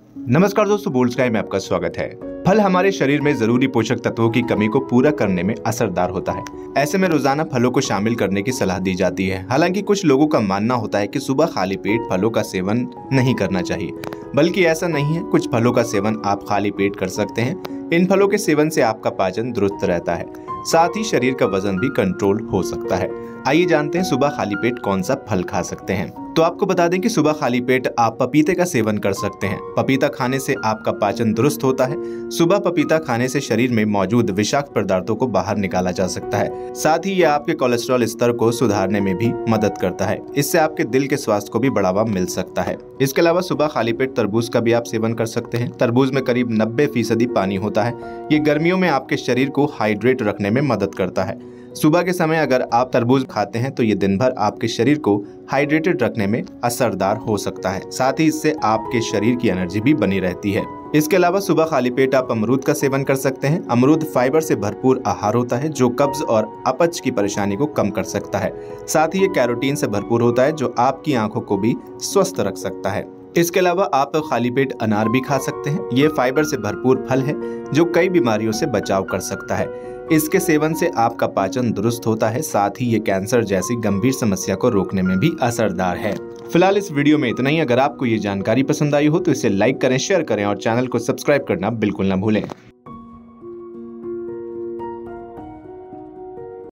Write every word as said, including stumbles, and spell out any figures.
नमस्कार दोस्तों, bold sky में आपका स्वागत है। फल हमारे शरीर में जरूरी पोषक तत्वों की कमी को पूरा करने में असरदार होता है। ऐसे में रोजाना फलों को शामिल करने की सलाह दी जाती है। हालांकि कुछ लोगों का मानना होता है कि सुबह खाली पेट फलों का सेवन नहीं करना चाहिए, बल्कि ऐसा नहीं है। कुछ फलों का सेवन आप खाली पेट कर सकते हैं। इन फलों के सेवन से आपका पाचन दुरुस्त रहता है, साथ ही शरीर का वजन भी कंट्रोल हो सकता है। आइए जानते हैं सुबह खाली पेट कौन सा फल खा सकते हैं। तो आपको बता दें कि सुबह खाली पेट आप पपीते का सेवन कर सकते हैं। पपीता खाने से आपका पाचन दुरुस्त होता है। सुबह पपीता खाने से शरीर में मौजूद विषाक्त पदार्थों को बाहर निकाला जा सकता है। साथ ही यह आपके कोलेस्ट्रॉल स्तर को सुधारने में भी मदद करता है। इससे आपके दिल के स्वास्थ्य को भी बढ़ावा मिल सकता है। इसके अलावा सुबह खाली पेट तरबूज का भी आप सेवन कर सकते हैं। तरबूज में करीब नब्बे फीसदी पानी होता है। ये गर्मियों में आपके शरीर को हाइड्रेट रखने में मदद करता है। सुबह के समय अगर आप तरबूज खाते हैं तो ये दिन भर आपके शरीर को हाइड्रेटेड रखने में असरदार हो सकता है। साथ ही इससे आपके शरीर की एनर्जी भी बनी रहती है। इसके अलावा सुबह खाली पेट आप अमरूद का सेवन कर सकते हैं। अमरूद फाइबर से भरपूर आहार होता है जो कब्ज और अपच की परेशानी को कम कर सकता है। साथ ही ये कैरोटीन से भरपूर होता है जो आपकी आंखों को भी स्वस्थ रख सकता है। इसके अलावा आप खाली पेट अनार भी खा सकते हैं। ये फाइबर से भरपूर फल है जो कई बीमारियों से बचाव कर सकता है। इसके सेवन से आपका पाचन दुरुस्त होता है। साथ ही ये कैंसर जैसी गंभीर समस्या को रोकने में भी असरदार है। फिलहाल इस वीडियो में इतना ही। अगर आपको ये जानकारी पसंद आई हो तो इसे लाइक करें, शेयर करें और चैनल को सब्सक्राइब करना बिल्कुल न भूलें।